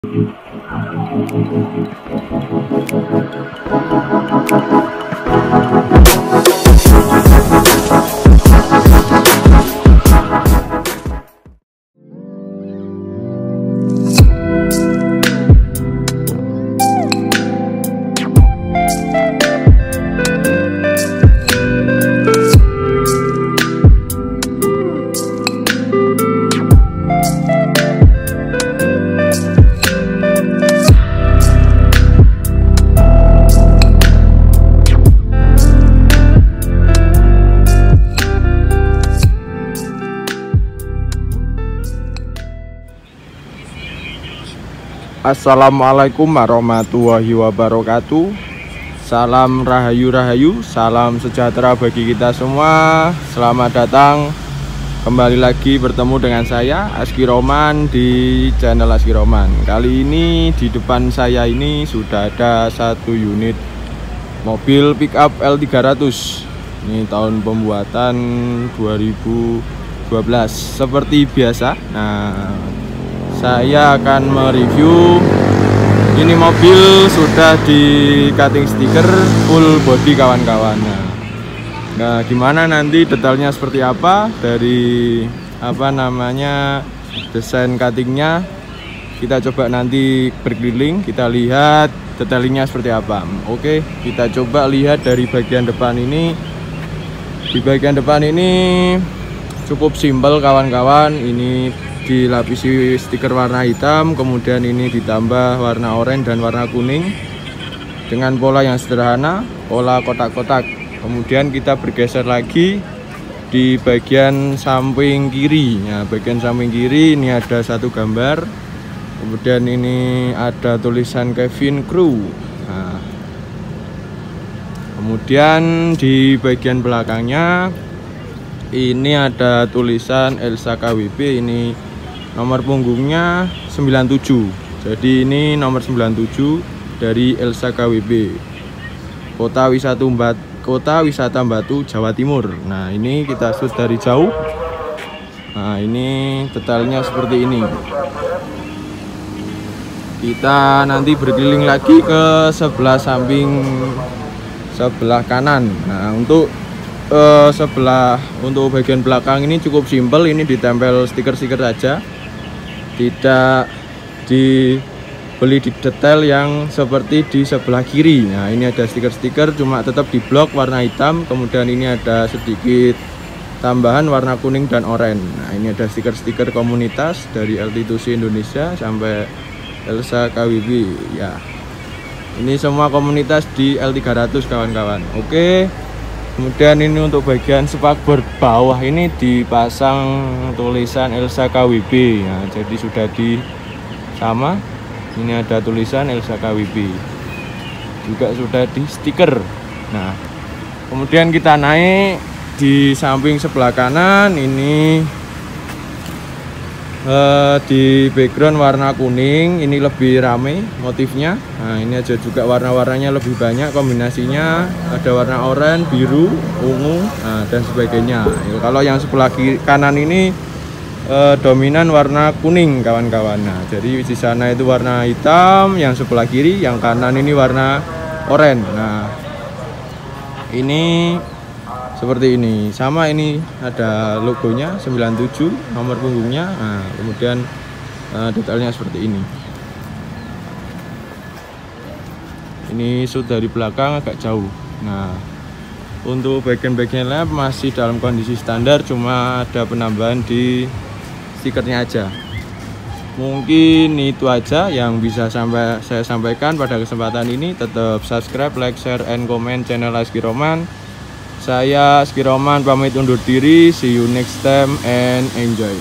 Assalamualaikum warahmatullahi wabarakatuh. Salam rahayu, salam sejahtera bagi kita semua. Selamat datang kembali lagi bertemu dengan saya Aski Roman di channel Aski Roman. Kali ini di depan saya ini sudah ada satu unit mobil pickup L300. Ini tahun pembuatan 2012 seperti biasa. Saya akan mereview ini mobil sudah di cutting stiker full body kawan-kawan. Nah, gimana nanti detailnya seperti apa dari desain cuttingnya, kita coba nanti berkeliling, kita lihat detailnya seperti apa. Oke, kita coba lihat dari bagian depan ini. Di bagian depan ini cukup simpel kawan-kawan. Ini dilapisi stiker warna hitam, kemudian ini ditambah warna oranye dan warna kuning dengan pola yang sederhana, pola kotak-kotak. Kemudian kita bergeser lagi di bagian samping kiri. Nah, bagian samping kiri ini ada satu gambar, kemudian ini ada tulisan Kevin Crew. Nah, kemudian di bagian belakangnya ini ada tulisan Elsa KWB. Ini nomor punggungnya 97. Jadi ini nomor 97 dari Elsa KWB, Kota Wisata Batu, Jawa Timur. Nah, ini kita shoot dari jauh. Nah, ini detailnya seperti ini. Kita nanti berkeliling lagi ke sebelah samping, sebelah kanan. Nah, untuk bagian belakang ini cukup simpel. Ini ditempel stiker-stiker saja, tidak dibeli di detail yang seperti di sebelah kiri. Nah, ini ada stiker-stiker cuma tetap di blok warna hitam, kemudian ini ada sedikit tambahan warna kuning dan oranye. Nah, ini ada stiker-stiker komunitas dari LT2C Indonesia sampai Elsa KWB ya. Ini semua komunitas di L300 kawan-kawan. Oke. Kemudian ini untuk bagian spakbor bawah ini dipasang tulisan Elsa KWB ya, jadi sudah sama. Ini ada tulisan Elsa KWB, juga sudah di stiker. Nah, kemudian kita naik di samping sebelah kanan. Ini di background warna kuning, ini lebih rame motifnya. Nah, ini aja juga warna-warnanya lebih banyak kombinasinya, ada warna oranye, biru, ungu, dan sebagainya. Kalau yang sebelah kanan ini dominan warna kuning kawan-kawan. Nah, jadi di sana itu warna hitam, yang sebelah kiri, yang kanan ini warna oranye. Nah, ini seperti ini. Sama, ini ada logonya 97, nomor punggungnya. Nah, kemudian detailnya seperti ini. Ini shoot dari belakang agak jauh. Nah, untuk bagian-bagian lab masih dalam kondisi standar, cuma ada penambahan di stikernya aja. Mungkin itu aja yang bisa saya sampaikan pada kesempatan ini. Tetap subscribe, like, share, and comment channel Aski Roman. Saya Aski Roman pamit undur diri. See you next time and enjoy.